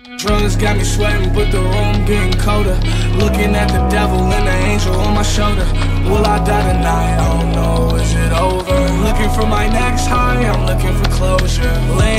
Drugs got me sweating, but the room getting colder. Looking at the devil and the angel on my shoulder. Will I die tonight? I don't know, is it over? Looking for my next high, I'm looking for closure.